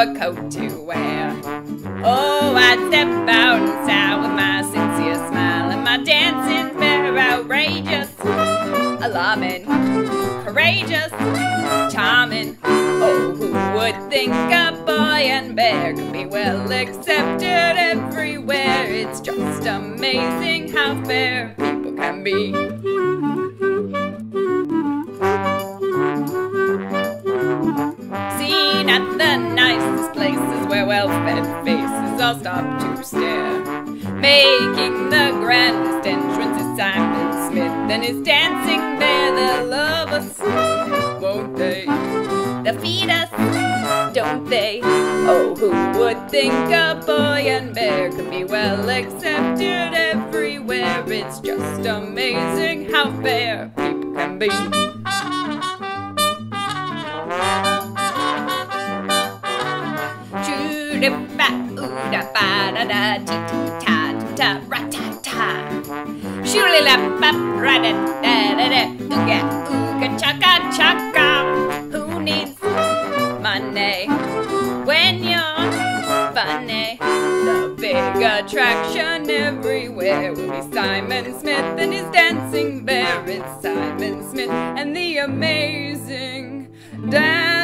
fur coat to wear. Oh, I'd step out inside with my sincere smile and my dancing bear, outrageous, alarming, courageous, charming. Oh, who would think a boy and bear could be well accepted everywhere? It's just amazing how fair people can be. Seen at the nicest places where well-fed faces all stop to stare. Making the grandest entrance is Simon Smith and his dancing bear. They'll love us, won't they? They'll feed us, don't they? Oh, who would think a boy and bear could be well accepted everywhere? It's just amazing how fair people can be. Who needs money when you're funny? The big attraction everywhere will be Simon Smith and his dancing bear. It's Simon Smith and the amazing dance.